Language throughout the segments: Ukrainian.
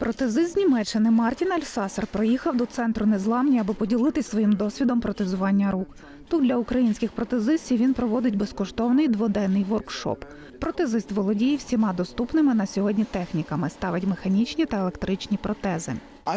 Протезист з Німеччини Мартін Альсасер приїхав до центру «Незламні», аби поділитися своїм досвідом протезування рук. Тут для українських протезистів він проводить безкоштовний дводенний воркшоп. Протезист володіє всіма доступними на сьогодні техніками, ставить механічні та електричні протези.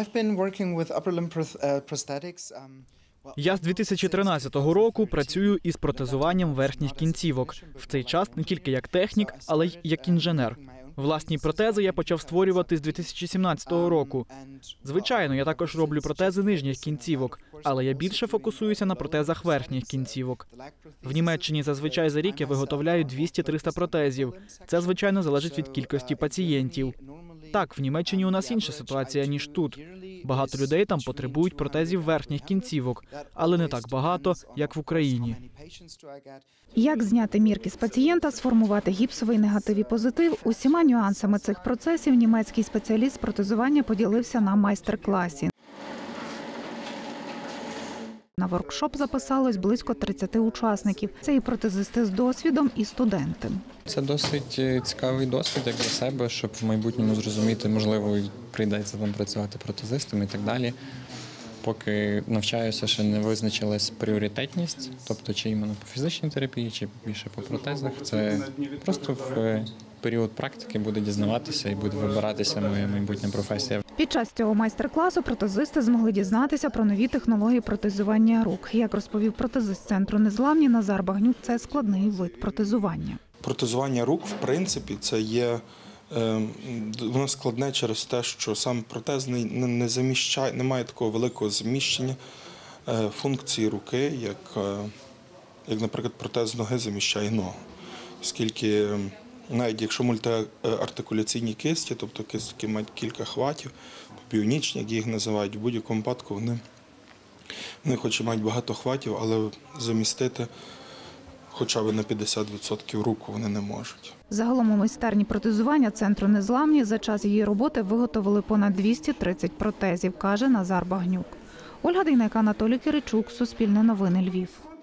Я з 2013 року працюю із протезуванням верхніх кінцівок. В цей час не тільки як технік, але й як інженер. Власні протези я почав створювати з 2017 року. Звичайно, я також роблю протези нижніх кінцівок, але я більше фокусуюся на протезах верхніх кінцівок. В Німеччині зазвичай за рік я виготовляю 200-300 протезів. Це, звичайно, залежить від кількості пацієнтів. Так, в Німеччині у нас інша ситуація, ніж тут. Багато людей там потребують протезів верхніх кінцівок, але не так багато, як в Україні. Як зняти мірки з пацієнта, сформувати гіпсовий негатив і позитив – усіма нюансами цих процесів німецький спеціаліст з протезування поділився на майстер-класі. На воркшоп записалось близько 30 учасників. Це і протезисти з досвідом, і студенти. Це досить цікавий досвід як для себе, щоб в майбутньому зрозуміти, можливо, прийдеться там працювати протезистом і так далі. Поки навчаюся, ще не визначилась пріоритетність, тобто чи іменно по фізичній терапії, чи більше по протезах. Це просто в період практики буде дізнаватися і буде вибиратися моя майбутня професія. Під час цього майстер-класу протезисти змогли дізнатися про нові технології протезування рук. Як розповів протезист центру «Незламні» Назар Багнюк, це складний вид протезування. Протезування рук, в принципі, це є, воно складне через те, що сам протез не заміщає, не має такого великого заміщення функції руки, як, наприклад, протез ноги заміщає ногу. Оскільки навіть якщо мультиартикуляційні кисті, тобто кисті, які мають кілька хватів, біонічні, як їх називають, в будь-якому випадку вони хоч і мають багато хватів, але замістити хоча б на 50% руку вони не можуть. Загалом у майстерні протезування центру «Незламні» за час її роботи виготовили понад 230 протезів, каже Назар Багнюк. Ольга Дейнека, Анатолій Киричук, Суспільне новини, Львів.